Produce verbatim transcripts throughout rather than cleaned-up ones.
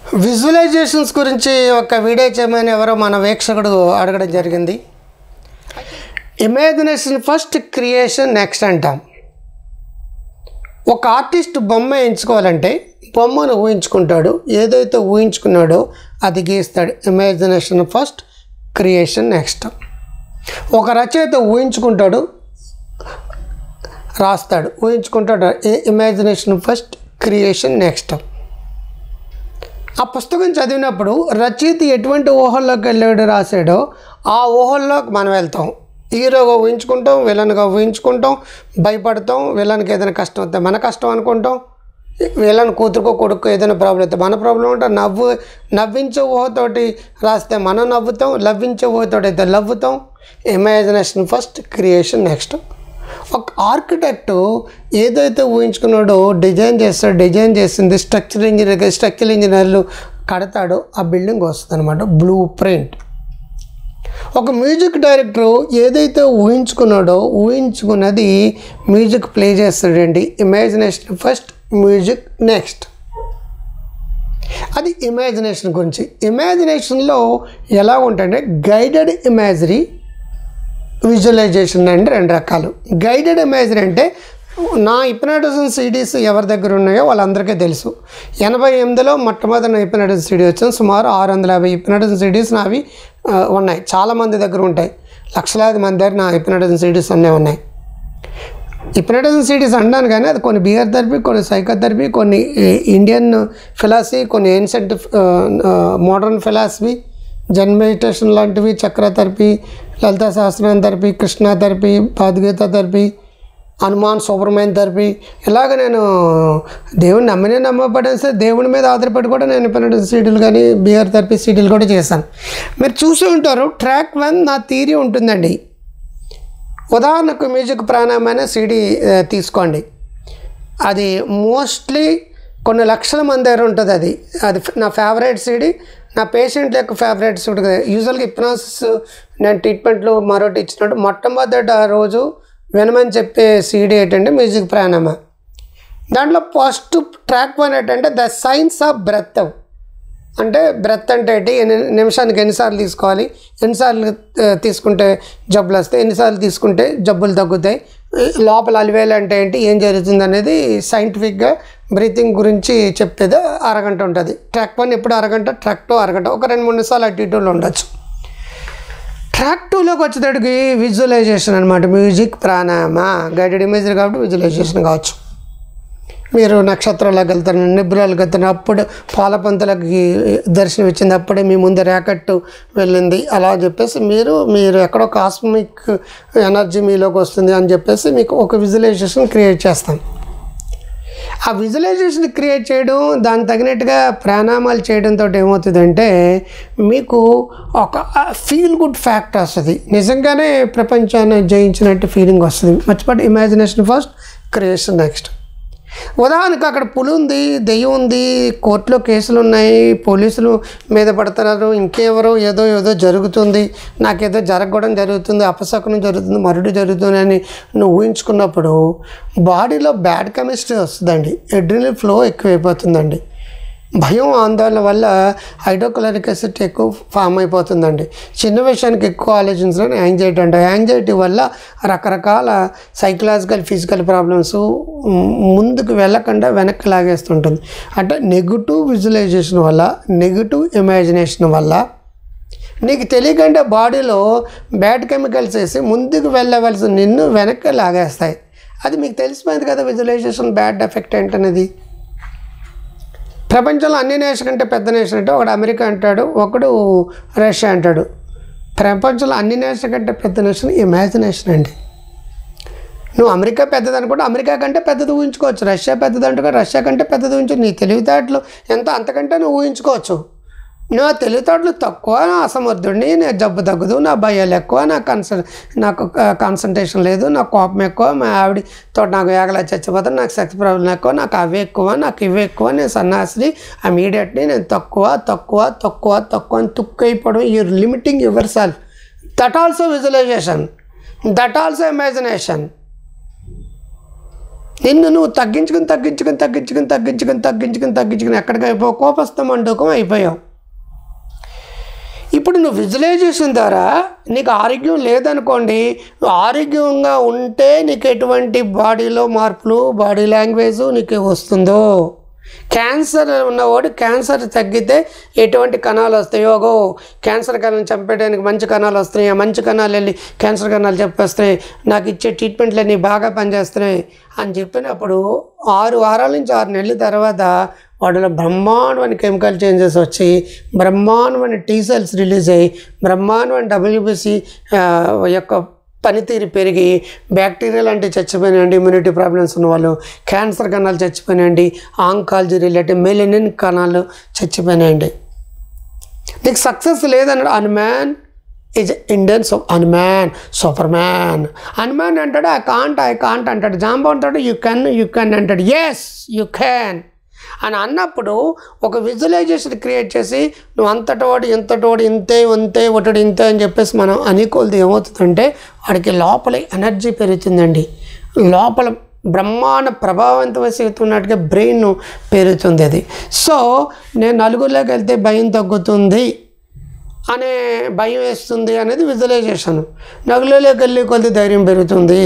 Visualisations గురించి ఒక video చేయమని ఎవరో మన వీక్షకుడు అడగడం జరిగింది. ఇమాజినేషన్ ఫస్ట్, క్రియేషన్ నెక్స్ట్ అంటాం. ఒక ఆర్టిస్ట్ బొమ్మ ఎంచుకోవాలంటే బొమ్మను ఊహించుకుంటాడు, ఏదైతే ఊహించుకున్నాడో అది గీస్తాడు. Imagination first, creation next. ఒక రచయిత ఊహించుకుంటాడు, రాస్తాడు, ఊహించుకుంటాడు. Imagination first, creation next. ఆ పుస్తకం చదివినప్పుడు రచయిత ఎటువంటి ఊహల్లోకి వెళ్ళాడు రాశాడో ఆ ఊహల్లోకి మనం వెళ్తాం. హీరోగా ఊహించుకుంటాం, విలన్గా ఊహించుకుంటాం, భయపడతాం. విలన్కి ఏదైనా కష్టం వస్తే మన కష్టం అనుకుంటాం, విలన్ కూతురుకో కొడుకు ఏదైనా ప్రాబ్లం అయితే మన ప్రాబ్లం ఉంటాం. నవ్వు నవ్వించే ఊహతోటి రాస్తే మనం నవ్వుతాం, లవ్వించే ఊహతోటి అయితే లవ్వుతాం. Imagination first, creation next. ఒక ఆర్కిటెక్టు ఏదైతే ఊహించుకున్నాడో డిజైన్ చేస్తాడు, డిజైన్ చేసింది స్ట్రక్చర్ ఇంజనీర్ స్ట్రక్చరల్ ఇంజనీర్లు కడతాడు, ఆ బిల్డింగ్ వస్తుంది అనమాట, బ్లూ ప్రింట్. ఒక మ్యూజిక్ డైరెక్టరు ఏదైతే ఊహించుకున్నాడో ఊహించుకున్నది మ్యూజిక్ ప్లే చేస్తాడండి. Imagination first, music next. అది ఇమాజినేషన్ గురించి. ఇమాజినేషన్లో ఎలా ఉంటాయంటే గైడెడ్ ఇమేజరీ, విజువలైజేషన్ అండి రెండు రకాలు. గైడెడ్ ఇమేజరీ అంటే నా హిప్నోటిజం సిడీస్ ఎవరి దగ్గర ఉన్నాయో వాళ్ళందరికీ తెలుసు. ఎనభై ఎనిమిదిలో మొట్టమొదటి నా హిప్నోటిజం సిడీ వచ్చింది. సుమారు ఆరు వందల యాభై హిప్నోటిజం సిడీస్ నావి ఉన్నాయి. చాలామంది దగ్గర ఉంటాయి, లక్షలాది మంది దగ్గర నా హిప్నోటిజం సిడీస్ అన్నీ ఉన్నాయి. హిప్నోటిజం సిడీస్ అన్నాను కానీ అది కొన్ని బిహేవియర్ థెరపీ, కొన్ని సైకోథెరపీ, కొన్ని ఇండియన్ ఫిలాసఫీ, కొన్ని ancient modern philosophy, zen meditation లాంటివి, chakra therapy, Lalita Sahasranama therapy, Krishna therapy, Bhagavad Gita therapy, Hanuman Subrahmanyam therapy. ఇలాగ నేను దేవుడిని నమ్మనే నమ్మబడేసి సరే దేవుడి మీద ఆధారపడి కూడా నేను హిప్నోటిజం సీడీలు కానీ బిహేవియర్ థెరపీ సీడీలు కూడా చేశాను. మీరు చూసి ఉంటారు. ట్రాక్ వన్ నా థియరీ ఉంటుందండి. ఉదాహరణకు మ్యూజిక్ ప్రాణాయామం అనే సీడీ తీసుకోండి. అది మోస్ట్లీ కొన్ని లక్షల మంది దగ్గర ఉంటుంది. అది అది నా ఫేవరెట్ సీడీ, నా పేషెంట్ యొక్క ఫేవరెట్ సీడీ. యూజువల్గా హిప్నాసిస్ నేను ట్రీట్మెంట్లు మరొకటి ఇచ్చినట్టు మొట్టమొదటి ఆ రోజు వినమని చెప్పే సీడీ ఏంటంటే మ్యూజిక్ ప్రాణాయామం. దాంట్లో ఫస్ట్ ట్రాక్ వన్ ఏంటంటే ద సైన్స్ ఆఫ్ బ్రెత్. అంటే బ్రెత్ అంటే ఏంటి, ఎన్ని నిమిషానికి ఎన్నిసార్లు తీసుకోవాలి, ఎన్నిసార్లు తీసుకుంటే జబ్బులు వస్తాయి, ఎన్నిసార్లు తీసుకుంటే జబ్బులు తగ్గుతాయి, లోపల అలివేలు అంటే ఏంటి, ఏం జరుగుతుంది అనేది సైంటిఫిక్గా బ్రీతింగ్ గురించి చెప్పేది అరగంట ఉంటుంది. ట్రాక్ వన్ ఎప్పుడు అరగంట, ట్రాక్ టూ అరగంట, ఒక రెండు మూడు నిమిషాలు అటు ఇటులో ఉండొచ్చు. ట్రాక్ టూలోకి వచ్చేటడికి విజువలైజేషన్ అనమాట. మ్యూజిక్ ప్రాణాయామ గైడెడ్ ఇమేజరీ కాబట్టి విజువలైజేషన్ కావచ్చు. మీరు నక్షత్రాలకు వెళ్తారు, నిబ్రాలకు వెళ్తారు, అప్పుడు పాలపంతలకి దర్శనం ఇచ్చింది, అప్పుడే మీ ముందు ర్యాకెట్ వెళ్ళింది అలా చెప్పేసి మీరు మీరు ఎక్కడో కాస్మిక్ ఎనర్జీ మీలోకి వస్తుంది అని చెప్పేసి మీకు ఒక విజువలైజేషన్ క్రియేట్ చేస్తాం. ఆ విజువలైజేషన్ క్రియేట్ చేయడం, దానికి తగినట్టుగా ప్రాణాయామాలు చేయడంతో ఏమవుతుందంటే మీకు ఒక ఫీల్ గుడ్ ఫ్యాక్ట్ వస్తుంది. నిజంగానే ప్రపంచాన్ని జయించినట్టు ఫీలింగ్ వస్తుంది. మర్చిపోయి ఇమాజినేషన్ ఫస్ట్, క్రియేషన్ నెక్స్ట్. ఉదాహరణకు అక్కడ పులి ఉంది, దెయ్యం ఉంది, కోర్టులో కేసులు ఉన్నాయి, పోలీసులు మీద పడుతున్నారు, ఇంకెవరో ఏదో ఏదో జరుగుతుంది, నాకేదో జరగడం జరుగుతుంది, అపశకునం జరుగుతుంది, మరుడు జరుగుతుంది అని నువ్వు ఊహించుకున్నప్పుడు బాడీలో బ్యాడ్ కెమిస్ట్రీ వస్తుందండి. అడ్రినల్ ఫ్లో ఎక్కువైపోతుందండి. భయం, ఆందోళన వల్ల హైడ్రోక్లోరిక్ యాసిడ్ ఎక్కువ ఫామ్ అయిపోతుందండి. చిన్న విషయానికి ఎక్కువ ఆలోచించడం యాంగ్జైటీ అంటే. యాంగ్జైటీ వల్ల రకరకాల సైకలాజికల్, ఫిజికల్ ప్రాబ్లమ్స్ ముందుకు వెళ్ళకుండా వెనక్కి లాగేస్తుంటుంది. అంటే నెగిటివ్ విజువలైజేషన్ వల్ల, నెగిటివ్ ఇమాజినేషన్ వల్ల నీకు తెలియకుండా బాడీలో బ్యాడ్ కెమికల్స్ వేసి ముందుకు వెళ్ళవలసి నిన్ను వెనక్కి లాగేస్తాయి. అది మీకు తెలిసిపోయింది కదా విజువలైజేషన్ బ్యాడ్ ఎఫెక్ట్ ఏంటనేది. ప్రపంచంలో అన్ని నేషన్ కంటే పెద్ద నేషన్ అంటే ఒకడు అమెరికా అంటాడు, ఒకడు రష్యా అంటాడు. ప్రపంచంలో అన్ని నేషన్ కంటే పెద్ద నేషన్ ఇమాజినేషన్ అండి. నువ్వు అమెరికా పెద్దది అనుకుంటే అమెరికా కంటే పెద్దది ఊహించుకోవచ్చు, రష్యా పెద్దది అంటే రష్యా కంటే పెద్దది ఊహించు. నీ తెలివితేటలు ఎంతో అంతకంటే నువ్వు ఊహించుకోవచ్చు. నా తెలివితేటలు తక్కువ, నా అసమర్థుడిని, నా జబ్బు తగ్గదు, నా భయాలు ఎక్కువ, నా కన్సన్ నాకు కాన్సన్ట్రేషన్ లేదు, నాకు కోపం ఎక్కువ, మా ఆవిడతో నాకు ఏగలా చచ్చిపోతాను, నాకు సెక్స్ ప్రాబ్లం ఎక్కువ, నాకు అవి ఎక్కువ, నాకు ఇవి ఎక్కువ, నేను సన్నాసిని, ఇమీడియట్లీ నేను తక్కువ తక్కువ తక్కువ తక్కువ అని తుక్కు అయిపోవడం. Your limiting yourself. That also visualisation, that also imagination. నిన్ను నువ్వు తగ్గించుకుని తగ్గించుకుని తగ్గించుకుని తగ్గించుకుని తగ్గించుకుని తగ్గించుకుని ఎక్కడికి అయిపోయావు? కోపస్థం అంటూకం అయిపోయావు. ఇప్పుడు నువ్వు విజువలైజేషన్ ద్వారా నీకు ఆరోగ్యం లేదనుకోండి, ఆరోగ్యంగా ఉంటే నీకు ఎటువంటి బాడీలో మార్పులు, బాడీ లాంగ్వేజ్ నీకు వస్తుందో. క్యాన్సర్ ఉన్నవాడు క్యాన్సర్ తగ్గితే ఎటువంటి కణాలు వస్తాయో, గో క్యాన్సర్ కణాలను చంపేయడానికి మంచి కణాలు వస్తున్నాయి, ఆ మంచి కణాలు వెళ్ళి క్యాన్సర్ కణాలు చెప్పేస్తున్నాయి, నాకు ఇచ్చే ట్రీట్మెంట్లన్నీ బాగా పనిచేస్తున్నాయి అని చెప్పినప్పుడు ఆరు వారాల నుంచి ఆరు నెలల తర్వాత వాటిలో బ్రహ్మాండమైన కెమికల్ చేంజెస్ వచ్చి బ్రహ్మాండమైన టీ సెల్స్ రిలీజ్ అయ్యి బ్రహ్మాండమైన డబ్ల్యూబీసీ యొక్క పనితీరు పెరిగి బ్యాక్టీరియా లాంటివి చచ్చిపోయినాయండి, ఇమ్యూనిటీ ప్రాబ్లమ్స్ ఉన్నవాళ్ళు, క్యాన్సర్ కణాలు చచ్చిపోయినాయండి, ఆంకాలజీ రిలేటెడ్ మెలనిన్ కణాలు చచ్చిపోయినాయండి. నీకు సక్సెస్ లేదన్నాడు. Hanuman is Indian so Hanuman superman. Hanuman అంటాడు ఐ కాంట్ ఐ కాంట్ అంటాడు. జాంబో అంటాడు యూ కెన్ యూ కెన్ అంటాడు. ఎస్ యూ క్యాన్ అని అన్నప్పుడు ఒక విజువలైజేషన్ క్రియేట్ చేసి నువ్వు అంతటోడు ఇంతటోడు ఇంతే ఇంతే ఒకటి ఇంతే అని చెప్పేసి మనం అనుకోలది ఏమవుతుందంటే వాడికి లోపల ఎనర్జీ పెరుగుతుందండి, లోపల బ్రహ్మాండ ప్రభావవంతమైనట్టుగా బ్రెయిన్ పెరుగుతుంది. అది సో నేను నలుగురిలోకి వెళ్తే భయం తగ్గుతుంది అనే భయం వేస్తుంది అనేది విజువలైజేషన్. నలుగురిలోకి వెళ్ళి కొద్ది ధైర్యం పెరుగుతుంది.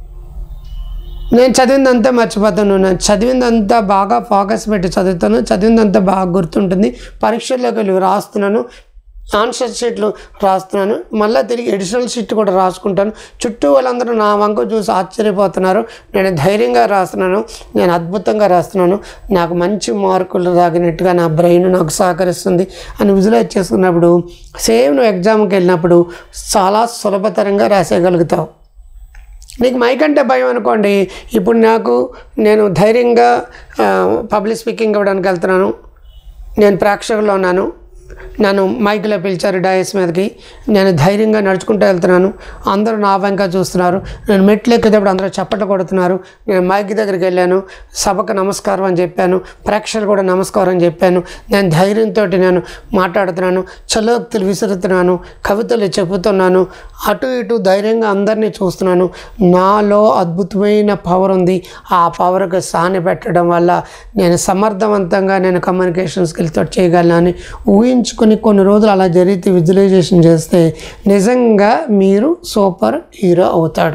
నేను చదివిందంతా మర్చిపోతాను, నేను చదివిందంతా బాగా ఫోకస్ పెట్టి చదువుతాను, చదివిందంతా బాగా గుర్తుంటుంది, పరీక్షల్లోకి వెళ్ళి రాస్తున్నాను, ఆన్సర్ షీట్లు రాస్తున్నాను, మళ్ళీ తిరిగి ఎడిషనల్ షీట్ కూడా రాసుకుంటాను. చుట్టూ వాళ్ళందరూ నా వంక చూసి ఆశ్చర్యపోతున్నారు, నేను ధైర్యంగా రాస్తున్నాను, నేను అద్భుతంగా రాస్తున్నాను, నాకు మంచి మార్కులు రాగినట్టుగా నా బ్రెయిన్ నాకు సహకరిస్తుంది అని విజువలైజ్ చేసుకున్నప్పుడు సేమ్ నువ్వు ఎగ్జామ్కి వెళ్ళినప్పుడు చాలా సులభతరంగా రాసేయగలుగుతావు. నీకు మైకంటే భయం అనుకోండి, ఇప్పుడు నాకు నేను ధైర్యంగా పబ్లిక్ స్పీకింగ్ ఇవ్వడానికి వెళ్తున్నాను, నేను ప్రేక్షకుల్లో ఉన్నాను, నన్ను మైక్లో పిలిచారు డయాస్ మీదకి, నేను ధైర్యంగా నడుచుకుంటూ వెళ్తున్నాను, అందరూ నా వెంక చూస్తున్నారు, నేను మెట్లు ఎక్కేటప్పుడు అందరూ చప్పట్లు కొడుతున్నారు, నేను మైక్ దగ్గరికి వెళ్ళాను, సభకు నమస్కారం అని చెప్పాను, ప్రేక్షకులు కూడా నమస్కారం అని చెప్పాను, నేను ధైర్యంతో నేను మాట్లాడుతున్నాను, చలోక్తులు విసురుతున్నాను, కవితలు చెబుతున్నాను, అటు ఇటు ధైర్యంగా అందరినీ చూస్తున్నాను, నాలో అద్భుతమైన పవర్ ఉంది, ఆ పవర్కి సాని పెట్టడం వల్ల నేను సమర్థవంతంగా నేను కమ్యూనికేషన్ స్కిల్తో చేయగలను ఊహించుకొని కొన్ని రోజులు అలా జరిగితే విజువలైజేషన్ చేస్తే నిజంగా మీరు సూపర్ హీరో అవుతాడు.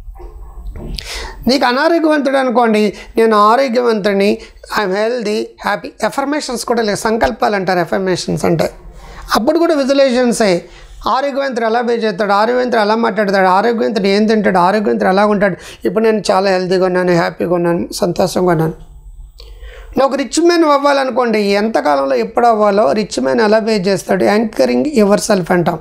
నీకు అనారోగ్యవంతుడు అనుకోండి, నేను ఆరోగ్యవంతుడిని, ఐఎమ్ హెల్దీ హ్యాపీ, ఎఫర్మేషన్స్ కూడా లేదు, సంకల్పాలు అంటారు ఎఫర్మేషన్స్ అంటే, అప్పుడు కూడా విజువలైజేషన్సే. ఆరోగ్యవంతుడు ఎలా బిహేవ్ చేస్తాడు, ఆరోగ్యవంతుడు ఎలా మాట్లాడతాడు, ఆరోగ్యవంతుడు ఏం తింటాడు, ఆరోగ్యవంతుడు ఎలా ఉంటాడు, ఇప్పుడు నేను చాలా హెల్తీగా ఉన్నాను, హ్యాపీగా ఉన్నాను, సంతోషంగా ఉన్నాను. నువ్వు ఒక రిచ్ మ్యాన్ అవ్వాలనుకోండి, ఎంతకాలంలో ఎప్పుడు అవ్వాలో రిచ్ మ్యాన్ ఎలా బిహేవ్ చేస్తాడు, యాంకరింగ్ యువర్ సెల్ఫ్ అంటాం.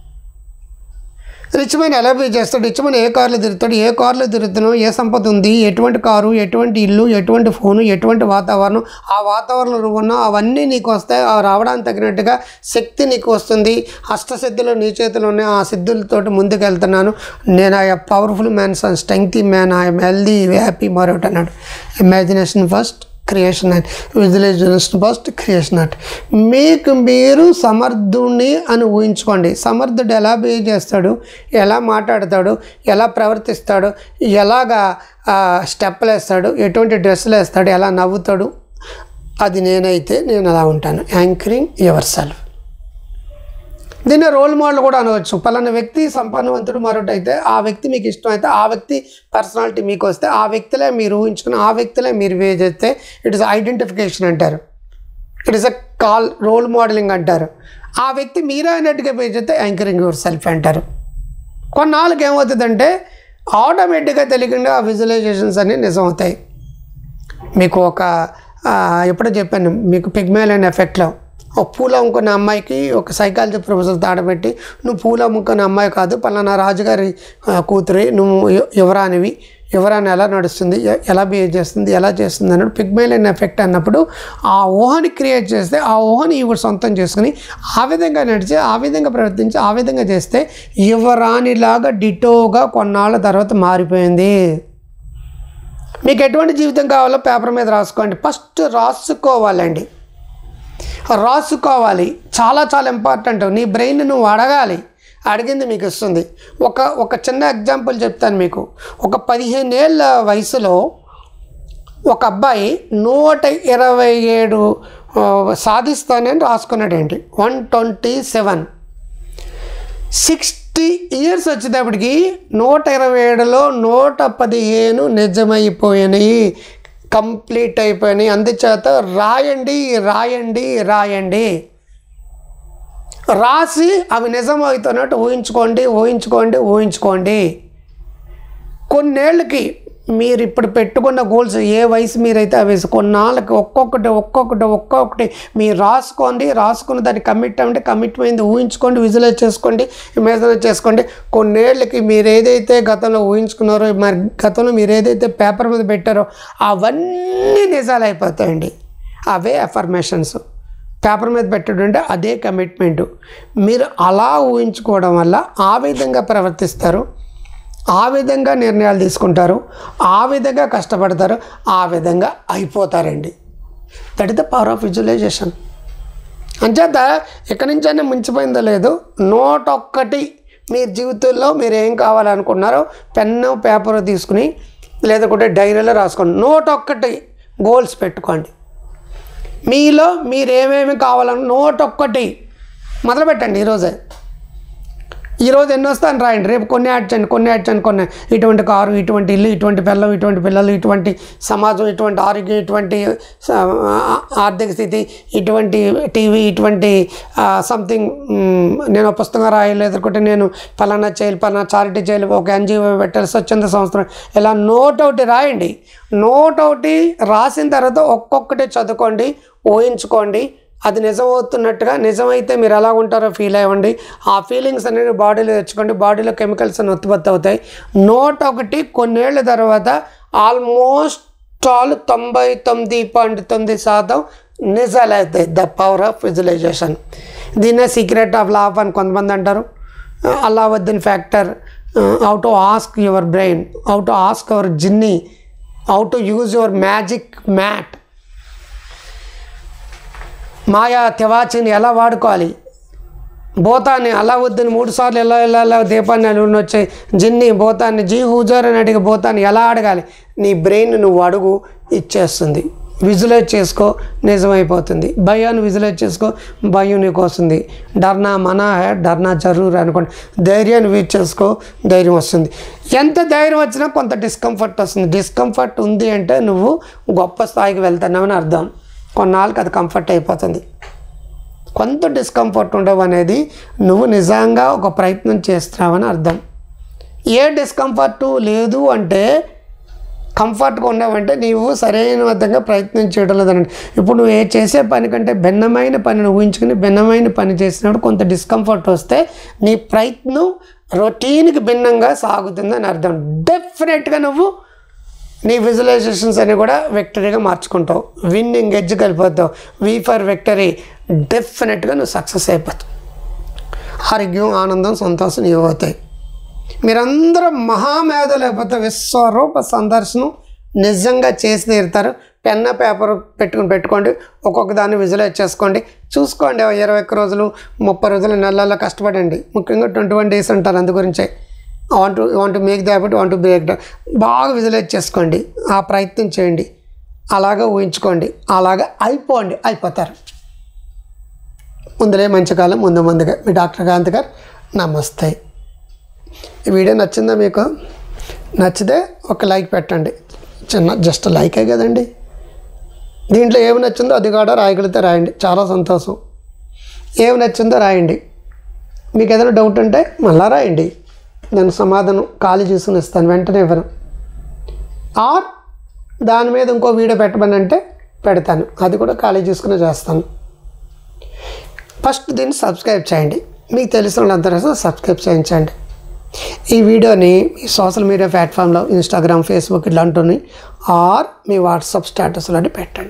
రిచ్ మ్యాన్ ఎలా బిహేవ్ చేస్తాడు, రిచ్ మ్యాన్ ఏ కార్లో తిరుగుతాడు, ఏ కార్లో తిరుగుతున్నావు, ఏ సంపద ఉంది, ఎటువంటి కారు, ఎటువంటి ఇల్లు, ఎటువంటి ఫోను, ఎటువంటి వాతావరణం, ఆ వాతావరణంలో నువ్వు ఉన్నావు, అవన్నీ నీకు వస్తాయి, ఆ రావడానికి తగినట్టుగా శక్తి నీకు వస్తుంది. అష్టసిద్ధులు నీ చేతిలో ఉన్నాయి, ఆ సిద్ధులతోటి ముందుకు వెళ్తున్నాను, నేను I powerful man, strengthy man, I'm healthy happy మరొకటి అన్నాడు. Imagination first, creation and visualisation first, creation and. మీకు మీరు సమర్థుడిని అని ఊహించుకోండి. సమర్థుడు ఎలా బిహేవ్ చేస్తాడు, ఎలా మాట్లాడతాడు, ఎలా ప్రవర్తిస్తాడు, ఎలాగా స్టెప్పులు వేస్తాడు, ఎటువంటి డ్రెస్సులు వేస్తాడు, ఎలా నవ్వుతాడు, అది నేనైతే నేను అలా ఉంటాను. Anchoring yourself. దీన్ని రోల్ మోడల్ కూడా అనవచ్చు. పలానా వ్యక్తి సంపన్నవంతుడు మరొకటి అయితే, ఆ వ్యక్తి మీకు ఇష్టం అయితే, ఆ వ్యక్తి పర్సనాలిటీ మీకు వస్తే, ఆ వ్యక్తిలే మీరు ఊహించుకుని ఆ వ్యక్తిలే మీరు వే చేస్తే ఇట్ ఇస్ ఐడెంటిఫికేషన్ అంటారు, it is a call role modelling అంటారు. ఆ వ్యక్తి మీరే అయినట్టుగా పే చేస్తే యాంకరింగ్ యువర్ సెల్ఫ్ అంటారు. కొన్నాళ్ళకి ఏమవుతుందంటే ఆటోమేటిక్గా తెలియకుండా ఆ విజువలైజేషన్స్ అన్నీ నిజం అవుతాయి. మీకు ఒక ఎప్పుడో చెప్పాను మీకు పిగ్మేలియన్ ఎఫెక్ట్లో, ఒక పూలు అమ్ముకున్న అమ్మాయికి ఒక సైకాలజీ ప్రొఫెసర్ తాడబెట్టి, నువ్వు పూలు అమ్ముకున్న అమ్మాయి కాదు, పలానా రాజుగారి కూతురి, నువ్వు యువరానివి, యువరాని ఎలా నడుస్తుంది, ఎలా బిహేవ్ చేస్తుంది, ఎలా చేస్తుంది అన్నట్టు పిగ్మేలియన్ ఎఫెక్ట్ అన్నప్పుడు ఆ ఊహని క్రియేట్ చేస్తే, ఆ ఊహని ఇవి సొంతం చేసుకుని ఆ విధంగా నడిచి, ఆ విధంగా ప్రవర్తించి, ఆ విధంగా చేస్తే యువరానిలాగా డిటోగా కొన్నాళ్ళ తర్వాత మారిపోయింది. మీకు ఎటువంటి జీవితం కావాలో పేపర్ మీద రాసుకోండి. ఫస్ట్ రాసుకోవాలండి, రాసుకోవాలి. చాలా చాలా ఇంపార్టెంట్. నీ బ్రెయిన్ నువ్వు అడగాలి, అడిగింది మీకు ఇస్తుంది. ఒక ఒక చిన్న ఎగ్జాంపుల్ చెప్తాను మీకు. ఒక పదిహేను ఏళ్ళ వయసులో ఒక అబ్బాయి నూట ఇరవై ఏడు సాధిస్తానని రాసుకున్నాడేంటి, one twenty seven sixty years వచ్చేటప్పటికి నూట ఇరవై ఏడులో నూట పదిహేను నిజమైపోయినాయి, కంప్లీట్ అయిపోయినాయి. అందుచేత రాయండి రాయండి రాయండి, రాసి అవి నిజమవుతున్నట్టు ఊహించుకోండి ఊహించుకోండి ఊహించుకోండి. కొన్నేళ్ళకి మీరు ఇప్పుడు పెట్టుకున్న గోల్స్ ఏ వయసు మీరైతే అవి కొన్నాళ్ళకి ఒక్కొక్కటి ఒక్కొక్కటి ఒక్కొక్కటి మీరు రాసుకోండి, రాసుకున్న దాన్ని కమిట్ అంటే కమిట్ అయింది ఊహించుకోండి, విజువలైజ్ చేసుకోండి, ఇమాజిన్ చేసుకోండి. కొన్నేళ్ళకి మీరు ఏదైతే గతంలో ఊహించుకున్నారో, మరి గతంలో మీరు ఏదైతే పేపర్ మీద పెట్టారో అవన్నీ నిజాలు అయిపోతాయండి. అవే అఫర్మేషన్స్. పేపర్ మీద పెట్టడంటే అదే కమిట్మెంటు. మీరు అలా ఊహించుకోవడం వల్ల ఆ విధంగా ప్రవర్తిస్తారు, ఆ విధంగా నిర్ణయాలు తీసుకుంటారు, ఆ విధంగా కష్టపడతారు, ఆ విధంగా అయిపోతారండి. That is the power of visualisation. అంచేత ఎక్కడి నుంచైనా మించిపోయిందో లేదు, నూట ఒక్కటి మీ జీవితంలో మీరు ఏం కావాలనుకున్నారో పెన్ను పేపర్ తీసుకుని లేదంటే డైరీలో రాసుకోండి. నూట ఒక్కటి గోల్స్ పెట్టుకోండి. మీలో మీరు ఏమేమి కావాలని నూట ఒక్కటి మొదలుపెట్టండి. ఈరోజే ఈరోజు ఎన్ని వస్తాను రాయండి, రేపు కొన్ని యాడ్ చేయండి, కొన్ని యాడ్ చేయండి, కొన్ని ఇటువంటి కారు, ఇటువంటి ఇల్లు, ఇటువంటి పిల్లలు, ఇటువంటి పిల్లలు, ఇటువంటి సమాజం, ఇటువంటి ఆరోగ్యం, ఇటువంటి ఆర్థిక స్థితి, ఇటువంటి టీవీ, ఇటువంటి సంథింగ్ నేను పుస్తకం రాయాలి, లేదంటే నేను పలానా చేయాలి, పలానా చారిటీ చేయాలి, ఒక ఎన్జిఓ పెట్టాలి, స్వచ్ఛంద సంస్థ, ఇలా నోట్ ఒకటి రాయండి. నోట్ ఒకటి రాసిన తర్వాత ఒక్కొక్కటి చదువుకోండి, ఊహించుకోండి. అది నిజమవుతున్నట్టుగా, నిజమైతే మీరు ఎలా ఉంటారో ఫీల్ అవ్వండి. ఆ ఫీలింగ్స్ అనేవి బాడీలో తెచ్చుకోండి. బాడీలో కెమికల్స్ అని ఉత్పత్తి అవుతాయి. నోట్ ఒకటి కొన్నేళ్ళ తర్వాత ఆల్మోస్ట్ ఆల్ తొంభై తొమ్మిది పాయింట్ తొమ్మిది శాతం నిజాలు అవుతాయి. The power of visualisation. దీన్నే సీక్రెట్ ఆఫ్ లాఫ్ అని కొంతమంది అంటారు. Alauddin factor, how to ask your brain, how to ask your genie, how to use your magic mat, మాయా తివాచిని ఎలా వాడుకోవాలి, భూతాన్ని అలావుద్దీన్ మూడు సార్లు ఎలా ఎలా ఎలా దీపాన్ని అలుగుని వచ్చాయి, జిన్ని భూతాన్ని జీ హుజూర్ అని అడిగి భూతాన్ని ఎలా అడగాలి, నీ బ్రెయిన్ నువ్వు అడుగు, ఇచ్చేస్తుంది. విజువలైజ్ చేసుకో, నిజమైపోతుంది. భయాన్ని విజువలైజ్ చేసుకో, భయం నీకు వస్తుంది. డర్నా మనా హే డర్నా జరూర్ అనుకోండి. ధైర్యాన్ని వీచ్ చేసుకో, ధైర్యం వస్తుంది. ఎంత ధైర్యం వచ్చినా కొంత డిస్కంఫర్ట్ వస్తుంది. డిస్కంఫర్ట్ ఉంది అంటే నువ్వు గొప్ప స్థాయికి వెళ్తున్నావని అర్థం. కొన్నాళ్ళకి అది కంఫర్ట్ అయిపోతుంది. కొంత డిస్కంఫర్ట్ ఉండవు అనేది నువ్వు నిజంగా ఒక ప్రయత్నం చేస్తున్నావని అర్థం. ఏ డిస్కంఫర్టు లేదు అంటే, కంఫర్ట్గా ఉన్నావంటే నీవు సరైన విధంగా ప్రయత్నం చేయడం లేదనండి. ఇప్పుడు నువ్వు ఏ చేసే పని కంటే భిన్నమైన పనిని ఊహించుకుని భిన్నమైన పని చేసినప్పుడు కొంత డిస్కంఫర్ట్ వస్తే నీ ప్రయత్నం రొటీన్కి భిన్నంగా సాగుతుందని అర్థం. డెఫినెట్గా నువ్వు నీ విజువలైజేషన్స్ అని కూడా విక్టరీగా మార్చుకుంటావు. విన్నింగ్ ఎడ్జ్ కలిపోతావు. V for victory. డెఫినెట్గా నువ్వు సక్సెస్ అయిపోతావు. ఆరోగ్యం, ఆనందం, సంతోషం ఇవి అవుతాయి. మీరందరూ మహామేధ లేకపోతే విశ్వరూప సందర్శనం నిజంగా చేసి తీరుతారు. పెన్న పేపర్ పెట్టుకుని పెట్టుకోండి, ఒక్కొక్క దాన్ని విజువలైజ్ చేసుకోండి, చూసుకోండి. ఇరవై ఒక్క రోజులు ముప్పై రోజులు నెలల్లో కష్టపడండి. ముఖ్యంగా ట్వంటీ వన్ డేస్ అంటారు, అందు గురించే want to want to make the habit, want to break the. బాగా విజువలైజ్ చేసుకోండి, ఆ ప్రయత్నం చేయండి, అలాగా ఊహించుకోండి, అలాగా అయిపోండి, అయిపోతారు. ముందులే మంచి కాలం ముందు ముందుగా. మీ డాక్టర్ కాంత్ గారు, నమస్తే. ఈ వీడియో నచ్చిందా మీకు? నచ్చితే ఒక లైక్ పెట్టండి. చిన్న జస్ట్ లైకే కదండి. దీంట్లో ఏమి నచ్చిందో అది కూడా రాయగలిగితే రాయండి, చాలా సంతోషం. ఏమి నచ్చిందో రాయండి. మీకు ఏదైనా డౌట్ ఉంటే మళ్ళా రాయండి, దాని సమాధానం ఖాళీ చూసుకుని ఇస్తాను, వెంటనే ఇవ్వను. ఆర్ దాని మీద ఇంకో వీడియో పెట్టమని అంటే పెడతాను, అది కూడా ఖాళీ చూసుకునే చేస్తాను. ఫస్ట్ దీన్ని సబ్స్క్రైబ్ చేయండి. మీకు తెలిసిన వాళ్ళందరూ సబ్స్క్రైబ్ చేయించండి. ఈ వీడియోని మీ సోషల్ మీడియా ప్లాట్ఫామ్లో ఇన్స్టాగ్రామ్, ఫేస్బుక్ ఇట్లాంటివి ఆర్ మీ వాట్సాప్ స్టేటస్లో పెట్టండి.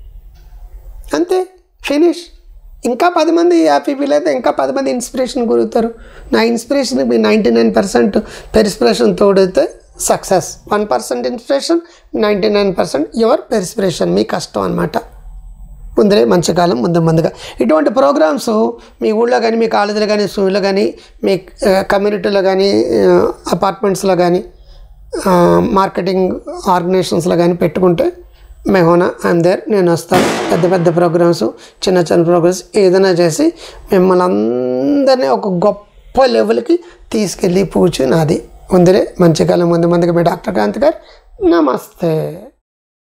అంతే, ఫినిష్. ఇంకా పది మంది హ్యాపీ ఫీల్ అయితే ఇంకా పది మంది ఇన్స్పిరేషన్ గురుతారు. నా ఇన్స్పిరేషన్ మీ నైంటీ నైన్ పర్సెంట్ పెరిస్పిరేషన్ తోడితే success. One percent inspiration, ninety nine percent your perspiration. మీ కష్టం అనమాట. ముందరే మంచి కాలం ముందు ముందుగా ఇటువంటి ప్రోగ్రామ్స్ మీ ఊళ్ళో కానీ, మీ కాలేజీలో కానీ, స్కూల్లో కానీ, మీ కమ్యూనిటీలో కానీ, అపార్ట్మెంట్స్లో కానీ, మార్కెటింగ్ ఆర్గనైజేషన్స్లో కానీ పెట్టుకుంటే మెహోనా ఐఎమ్ దేర్, నేను వస్తాను. పెద్ద పెద్ద ప్రోగ్రామ్స్, చిన్న చిన్న ప్రోగ్రామ్స్ ఏదైనా చేసి మిమ్మల్ని అందరినీ ఒక గొప్ప లెవెల్కి తీసుకెళ్ళి పూచి నాది ఉందిలే. మంచి కాలం ముందు మందికి మీ డాక్టర్ కాంతి గారు. నమస్తే.